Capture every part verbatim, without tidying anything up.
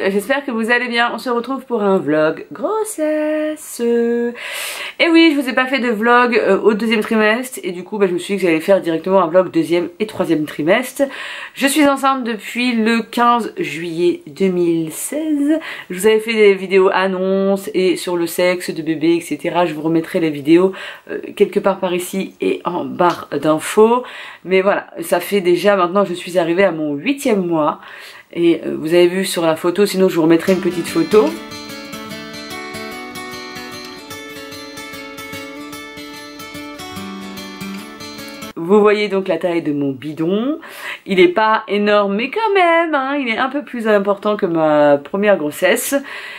j'espère que vous allez bien. On se retrouve pour un vlog grossesse. Et oui, je vous ai pas fait de vlog euh, au deuxième trimestre et du coup bah, je me suis dit que j'allais faire directement un vlog deuxième et troisième trimestre. Je suis enceinte depuis le quinze juillet deux mille seize. Je vous avais fait des vidéos annonces et sur le sexe de bébé, et cetera. Je vous remettrai les vidéos euh, quelque part par ici et en barre d'infos. Mais voilà, ça fait déjà maintenant, je suis arrivée à mon huitième mois. Et euh, vous avez vu sur la photo, sinon je vous remettrai une petite photo. Vous voyez donc la taille de mon bidon. Il n'est pas énorme mais quand même, hein, il est un peu plus important que ma première grossesse.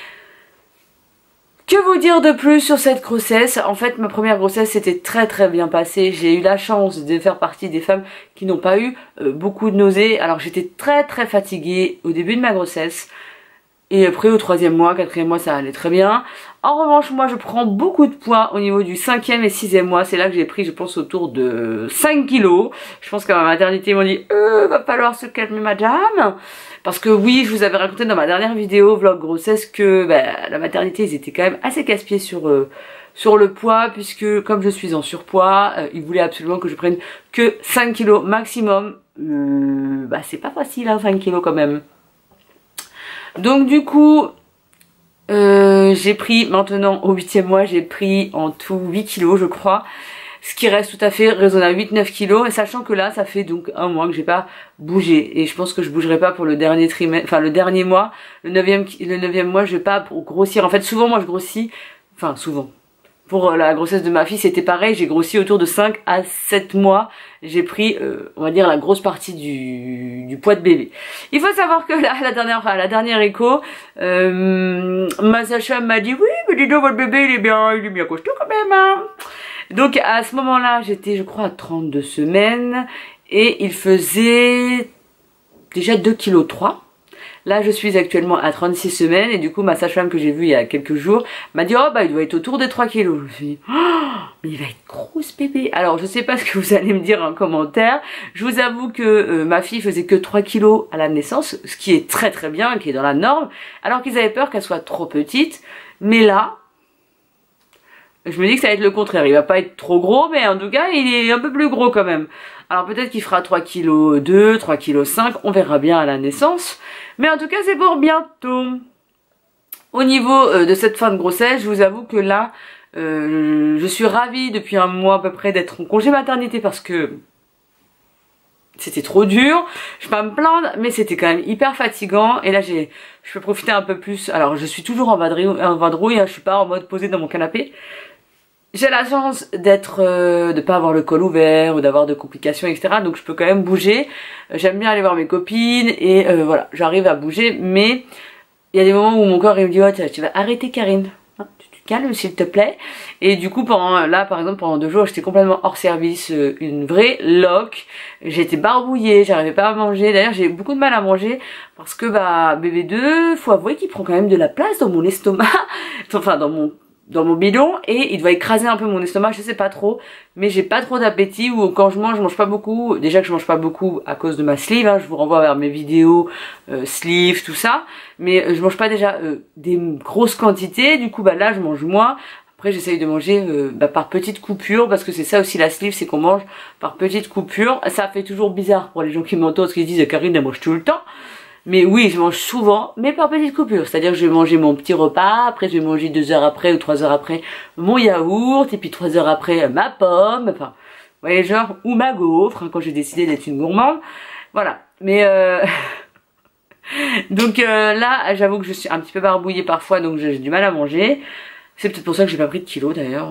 Que vous dire de plus sur cette grossesse? En fait, ma première grossesse s'était très très bien passée. J'ai eu la chance de faire partie des femmes qui n'ont pas eu euh, beaucoup de nausées. Alors j'étais très très fatiguée au début de ma grossesse. Et après au troisième mois, quatrième mois, ça allait très bien. En revanche, moi je prends beaucoup de poids au niveau du cinquième et sixième mois. C'est là que j'ai pris, je pense, autour de cinq kilos. Je pense qu'à ma maternité, ils m'ont dit euh, va falloir se calmer madame. Parce que oui, je vous avais raconté dans ma dernière vidéo vlog grossesse que bah, la maternité, ils étaient quand même assez casse-pieds sur, euh, sur le poids. Puisque comme je suis en surpoids, euh, ils voulaient absolument que je prenne que cinq kilos maximum. Euh, bah c'est pas facile hein, cinq kilos quand même. Donc du coup, euh, j'ai pris maintenant au huitième mois, j'ai pris en tout huit kilos je crois. Ce qui reste tout à fait raisonnable, huit neuf kilos. Et sachant que là, ça fait donc un mois que j'ai pas bougé. Et je pense que je bougerai pas pour le dernier trimestre, enfin le dernier mois. Le neuvième, le neuvième mois, je vais pas pour grossir. En fait, souvent moi je grossis, enfin souvent. Pour la grossesse de ma fille, c'était pareil. J'ai grossi autour de cinq à sept mois. J'ai pris, euh, on va dire, la grosse partie du, du poids de bébé. Il faut savoir que là, la dernière, enfin, la dernière écho, euh, ma sage-femme m'a dit, oui, mais dis donc, votre bébé, il est bien, il est bien costaud quand même, hein. Donc, à ce moment-là, j'étais, je crois, à trente-deux semaines. Et il faisait déjà deux virgule trois kilos. Là, je suis actuellement à trente-six semaines et du coup, ma sage-femme que j'ai vue il y a quelques jours m'a dit « Oh, bah, il doit être autour des trois kilos. » Je me suis dit « Oh, mais il va être gros ce bébé. » Alors, je sais pas ce que vous allez me dire en commentaire. Je vous avoue que euh, ma fille faisait que trois kilos à la naissance, ce qui est très très bien, qui est dans la norme, alors qu'ils avaient peur qu'elle soit trop petite. Mais là, je me dis que ça va être le contraire. Il va pas être trop gros, mais en tout cas, il est un peu plus gros quand même. Alors peut-être qu'il fera trois virgule deux kilos, trois virgule cinq kilos, on verra bien à la naissance. Mais en tout cas, c'est pour bientôt. Au niveau euh, de cette fin de grossesse, je vous avoue que là, euh, je suis ravie depuis un mois à peu près d'être en congé maternité parce que c'était trop dur. Je vais pas me plaindre, mais c'était quand même hyper fatigant. Et là, j'ai, je peux profiter un peu plus. Alors, je suis toujours en vadrouille, en vadrouille hein, je suis pas en mode posée dans mon canapé. J'ai la chance d'être, euh, de pas avoir le col ouvert ou d'avoir de complications, et cetera. Donc je peux quand même bouger. J'aime bien aller voir mes copines et euh, voilà, j'arrive à bouger. Mais il y a des moments où mon corps il me dit oh tu vas arrêter Karine, hein, tu te calmes s'il te plaît. Et du coup pendant là par exemple pendant deux jours j'étais complètement hors service, euh, une vraie loque. J'étais barbouillée, j'arrivais pas à manger. D'ailleurs j'ai beaucoup de mal à manger parce que bah bébé deux, faut avouer qu'il prend quand même de la place dans mon estomac, enfin dans mon dans mon bidon et il doit écraser un peu mon estomac, je sais pas trop, mais j'ai pas trop d'appétit ou quand je mange, je mange pas beaucoup, déjà que je mange pas beaucoup à cause de ma sleeve, hein, je vous renvoie vers mes vidéos euh, sleeve, tout ça, mais euh, je mange pas déjà euh, des grosses quantités, du coup bah là je mange moins. Après j'essaye de manger euh, bah, par petites coupures parce que c'est ça aussi la sleeve, c'est qu'on mange par petites coupures. Ça fait toujours bizarre pour les gens qui m'entendent, parce qu'ils disent Karine elle mange tout le temps. Mais oui, je mange souvent, mais par petites coupures. C'est-à-dire que je vais manger mon petit repas, après je vais manger deux heures après ou trois heures après mon yaourt, et puis trois heures après ma pomme, enfin, vous voyez genre, ou ma gaufre, hein, quand j'ai décidé d'être une gourmande. Voilà, mais euh... donc euh, là, j'avoue que je suis un petit peu barbouillée parfois, donc j'ai du mal à manger. C'est peut-être pour ça que j'ai pas pris de kilos d'ailleurs.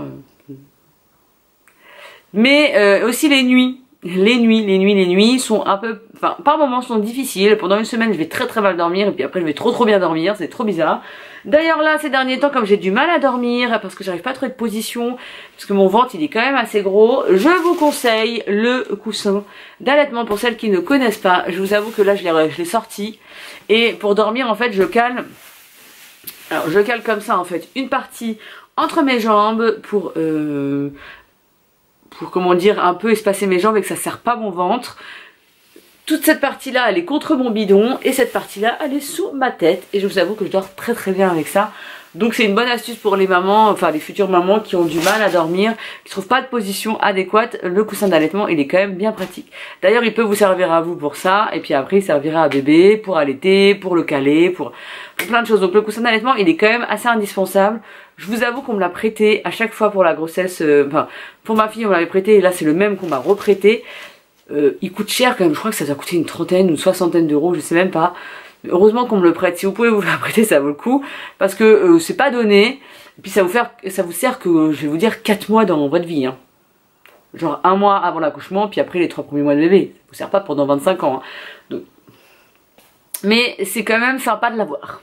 Mais euh, aussi les nuits. Les nuits, les nuits, les nuits sont un peu, enfin par moments sont difficiles. Pendant une semaine je vais très très mal dormir et puis après je vais trop trop bien dormir, c'est trop bizarre. D'ailleurs là ces derniers temps comme j'ai du mal à dormir parce que j'arrive pas à trouver de position, parce que mon ventre il est quand même assez gros, je vous conseille le coussin d'allaitement pour celles qui ne connaissent pas. Je vous avoue que là je l'ai sorti et pour dormir en fait je cale, alors je cale comme ça en fait une partie entre mes jambes pour... Euh, pour comment dire un peu espacer mes jambes et que ça serre pas mon ventre. toute cette partie là elle est contre mon bidon et cette partie là elle est sous ma tête et je vous avoue que je dors très très bien avec ça. Donc c'est une bonne astuce pour les mamans, enfin les futures mamans qui ont du mal à dormir, qui trouvent pas de position adéquate. Le coussin d'allaitement il est quand même bien pratique. D'ailleurs il peut vous servir à vous pour ça et puis après il servira à bébé pour allaiter, pour le caler, pour, pour plein de choses. Donc le coussin d'allaitement il est quand même assez indispensable. Je vous avoue qu'on me l'a prêté à chaque fois pour la grossesse, euh, enfin pour ma fille on l'avait prêté et là c'est le même qu'on m'a reprêté. Euh, il coûte cher quand même, je crois que ça doit coûter une trentaine ou une soixantaine d'euros, je sais même pas. Heureusement qu'on me le prête, si vous pouvez vous le prêter ça vaut le coup, parce que euh, c'est pas donné, et puis ça vous, faire, ça vous sert que, je vais vous dire, quatre mois dans votre vie. Hein. Genre un mois avant l'accouchement, puis après les trois premiers mois de bébé, ça vous sert pas pendant vingt-cinq ans. Hein. Donc... Mais c'est quand même sympa de l'avoir.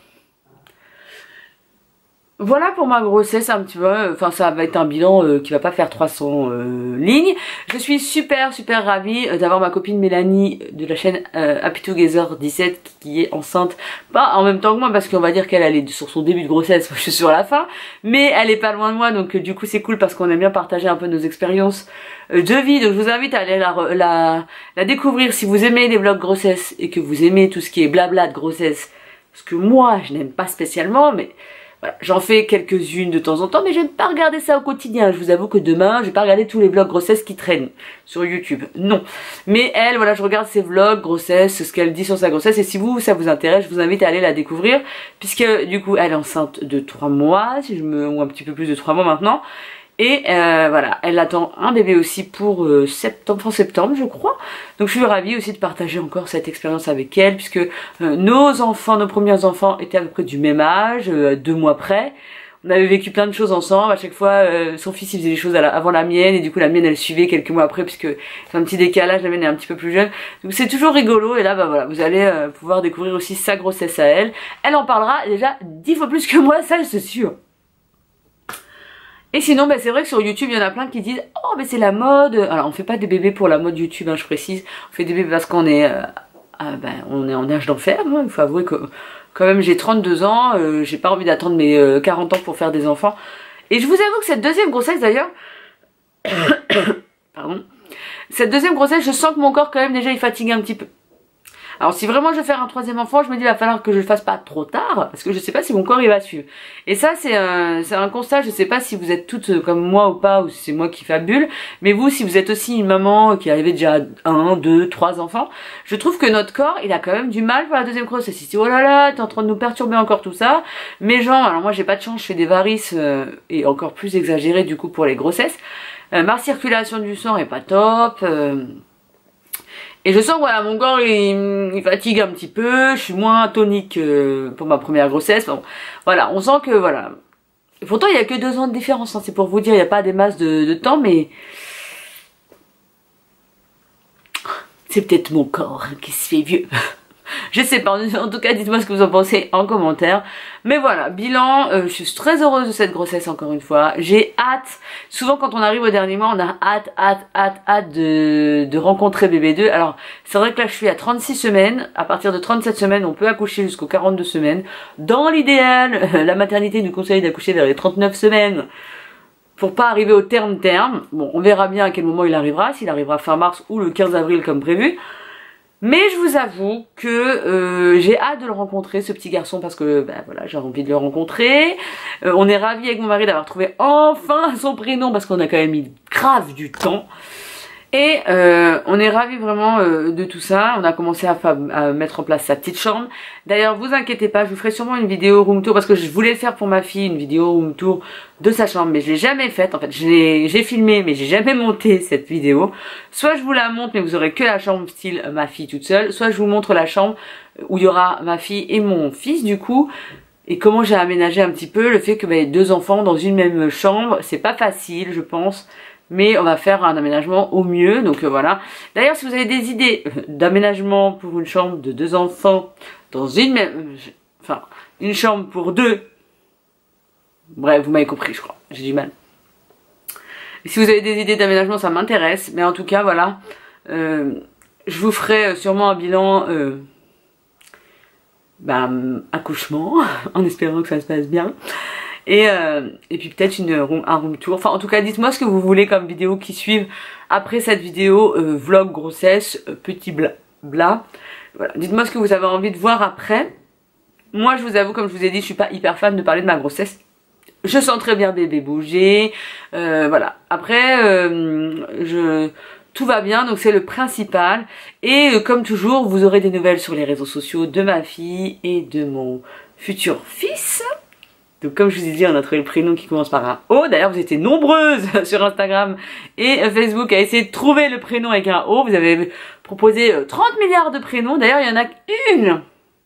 Voilà pour ma grossesse un petit peu, enfin ça va être un bilan euh, qui va pas faire trois cents euh, lignes. Je suis super super ravie d'avoir ma copine Mélanie de la chaîne euh, Happy Together dix-sept qui est enceinte, pas en même temps que moi parce qu'on va dire qu'elle elle est sur son début de grossesse, moi je suis sur la fin, mais elle est pas loin de moi donc euh, du coup c'est cool parce qu'on aime bien partager un peu nos expériences euh, de vie. Donc je vous invite à aller la, la, la découvrir si vous aimez les vlogs grossesse et que vous aimez tout ce qui est blabla de grossesse, parce que moi je n'aime pas spécialement mais... Voilà, j'en fais quelques-unes de temps en temps, mais j'aime pas regarder ça au quotidien. Je vous avoue que demain, je vais pas regarder tous les vlogs grossesse qui traînent sur YouTube. Non. Mais elle, voilà, je regarde ses vlogs grossesse, ce qu'elle dit sur sa grossesse. Et si vous, ça vous intéresse, je vous invite à aller la découvrir. Puisque, du coup, elle est enceinte de trois mois, si je me, ou un petit peu plus de trois mois maintenant. Et euh, voilà, elle attend un bébé aussi pour euh, septembre, fin septembre je crois. Donc je suis ravie aussi de partager encore cette expérience avec elle, puisque euh, nos enfants, nos premiers enfants étaient à peu près du même âge, euh, deux mois près. On avait vécu plein de choses ensemble, à chaque fois euh, son fils il faisait des choses à la, avant la mienne, et du coup la mienne elle suivait quelques mois après, puisque c'est un petit décalage, la mienne est un petit peu plus jeune. Donc c'est toujours rigolo, et là bah voilà, vous allez euh, pouvoir découvrir aussi sa grossesse à elle. Elle en parlera déjà dix fois plus que moi, ça c'est sûr. Et sinon, bah, c'est vrai que sur YouTube, il y en a plein qui disent « Oh, mais c'est la mode !» Alors, on fait pas des bébés pour la mode YouTube, hein, je précise. On fait des bébés parce qu'on est, euh, ah, ben, on est en âge d'enfer. Hein. Il faut avouer que, quand même, j'ai trente-deux ans. Euh, j'ai pas envie d'attendre mes euh, quarante ans pour faire des enfants. Et je vous avoue que cette deuxième grossesse, d'ailleurs... Pardon. Cette deuxième grossesse, je sens que mon corps, quand même, déjà, il fatigue un petit peu. Alors si vraiment je veux faire un troisième enfant, je me dis il va falloir que je le fasse pas trop tard, parce que je sais pas si mon corps il va suivre. Et ça c'est un, c'est un constat, je sais pas si vous êtes toutes comme moi ou pas, ou si c'est moi qui fabule, mais vous si vous êtes aussi une maman qui avait déjà un, deux, trois enfants, je trouve que notre corps il a quand même du mal pour la deuxième grossesse. Il se dit oh là là, t'es en train de nous perturber encore tout ça. Mes gens, alors moi j'ai pas de chance, je fais des varices euh, et encore plus exagérées du coup pour les grossesses. Euh, ma circulation du sang est pas top. Euh, Et je sens que voilà, mon corps il, il fatigue un petit peu, je suis moins tonique euh, pour ma première grossesse. Bon, voilà, on sent que voilà. Et pourtant il n'y a que deux ans de différence, hein, c'est pour vous dire, il n'y a pas des masses de, de temps, mais c'est peut-être mon corps qui se fait vieux. Je sais pas, en tout cas dites-moi ce que vous en pensez en commentaire. Mais voilà, bilan, euh, je suis très heureuse de cette grossesse encore une fois. J'ai hâte, souvent quand on arrive au dernier mois, on a hâte, hâte, hâte, hâte de, de rencontrer bébé deux. Alors c'est vrai que là je suis à trente-six semaines, à partir de trente-sept semaines on peut accoucher jusqu'aux quarante-deux semaines. Dans l'idéal, la maternité nous conseille d'accoucher vers les trente-neuf semaines. Pour pas arriver au terme terme. Bon, on verra bien à quel moment il arrivera, s'il arrivera fin mars ou le quinze avril comme prévu. Mais je vous avoue que euh, j'ai hâte de le rencontrer, ce petit garçon, parce que ben voilà, j'ai envie de le rencontrer. Euh, on est ravis avec mon mari d'avoir trouvé enfin son prénom, parce qu'on a quand même mis grave du temps. Et euh, on est ravis vraiment euh, de tout ça. On a commencé à, à mettre en place sa petite chambre. D'ailleurs, vous inquiétez pas, je vous ferai sûrement une vidéo room tour, parce que je voulais le faire pour ma fille, une vidéo room tour de sa chambre, mais je l'ai jamais faite. En fait, j'ai filmé, mais j'ai jamais monté cette vidéo. Soit je vous la montre, mais vous aurez que la chambre style euh, ma fille toute seule. Soit je vous montre la chambre où il y aura ma fille et mon fils, du coup. Et comment j'ai aménagé un petit peu le fait que bah, deux enfants dans une même chambre, c'est pas facile, je pense. Mais on va faire un aménagement au mieux, donc euh, voilà. D'ailleurs, si vous avez des idées d'aménagement pour une chambre de deux enfants dans une même... Enfin, une chambre pour deux... Bref, vous m'avez compris, je crois. J'ai du mal. Et si vous avez des idées d'aménagement, ça m'intéresse. Mais en tout cas, voilà. Euh, je vous ferai sûrement un bilan... Euh, bah, accouchement, en espérant que ça se passe bien. Et, euh, et puis peut-être une un room tour. Enfin en tout cas dites-moi ce que vous voulez comme vidéo qui suivent après cette vidéo euh, vlog grossesse euh, petit bla bla. Voilà. Dites-moi ce que vous avez envie de voir après. Moi, je vous avoue, comme je vous ai dit, je suis pas hyper fan de parler de ma grossesse. Je sens très bien bébé bouger. Euh, voilà. Après, euh, je... tout va bien, donc c'est le principal. Et euh, comme toujours, vous aurez des nouvelles sur les réseaux sociaux de ma fille et de mon futur fils. Donc comme je vous ai dit, on a trouvé le prénom qui commence par un O. D'ailleurs, vous étiez nombreuses sur Instagram et Facebook à essayer de trouver le prénom avec un O. Vous avez proposé trente milliards de prénoms. D'ailleurs, il y en a une,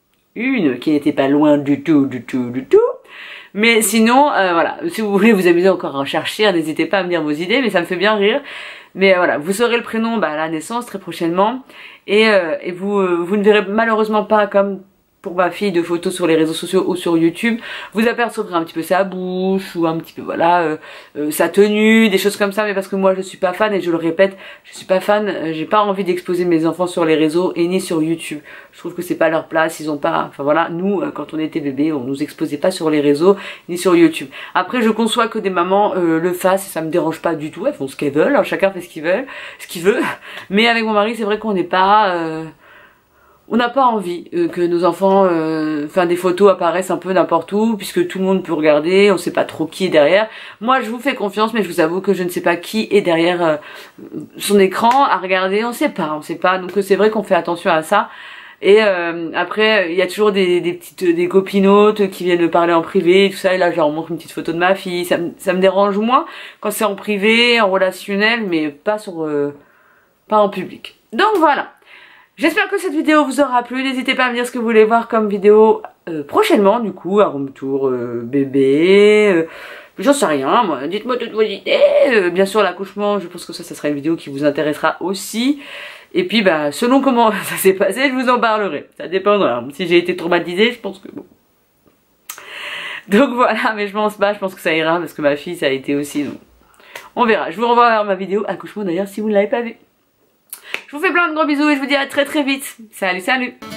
une qui n'était pas loin du tout, du tout, du tout. Mais sinon, euh, voilà, si vous voulez vous amuser encore à chercher, n'hésitez pas à me dire vos idées, mais ça me fait bien rire. Mais euh, voilà, vous saurez le prénom bah, à la naissance très prochainement. Et, euh, et vous, euh, vous ne verrez malheureusement pas comme pour ma fille de photos sur les réseaux sociaux ou sur YouTube. Vous apercevrez un petit peu sa bouche ou un petit peu voilà euh, euh, sa tenue, des choses comme ça. Mais parce que moi je suis pas fan et je le répète, je suis pas fan. Euh, j'ai pas envie d'exposer mes enfants sur les réseaux et ni sur YouTube. Je trouve que c'est pas leur place. Ils ont pas. Enfin voilà, nous euh, quand on était bébé, on nous exposait pas sur les réseaux ni sur YouTube. Après je conçois que des mamans euh, le fassent, ça me dérange pas du tout. Elles font ce qu'elles veulent. Hein, chacun fait ce qu'il veut, ce qu'il veut. Mais avec mon mari c'est vrai qu'on n'est pas euh, on n'a pas envie euh, que nos enfants, euh, enfin des photos apparaissent un peu n'importe où, puisque tout le monde peut regarder, on sait pas trop qui est derrière. Moi je vous fais confiance, mais je vous avoue que je ne sais pas qui est derrière euh, son écran à regarder, on sait pas, on sait pas. Donc c'est vrai qu'on fait attention à ça. Et euh, après il y a toujours des, des petites des copinotes qui viennent me parler en privé et tout ça, et là je leur montre une petite photo de ma fille. Ça, ça me dérange moins quand c'est en privé, en relationnel, mais pas sur euh, pas en public. Donc voilà. J'espère que cette vidéo vous aura plu. N'hésitez pas à me dire ce que vous voulez voir comme vidéo euh, prochainement, du coup, un room tour euh, bébé, euh, j'en sais rien, moi. Dites-moi toutes vos idées. Euh, bien sûr, l'accouchement, je pense que ça, ça sera une vidéo qui vous intéressera aussi. Et puis, bah, selon comment ça s'est passé, je vous en parlerai. Ça dépendra. Si j'ai été traumatisée, je pense que bon. Donc voilà, mais je pense pas, je pense que ça ira, parce que ma fille, ça a été aussi. Donc, on verra. Je vous renvoie vers ma vidéo accouchement d'ailleurs si vous ne l'avez pas vue. Je vous fais plein de gros bisous et je vous dis à très très vite. Salut, salut!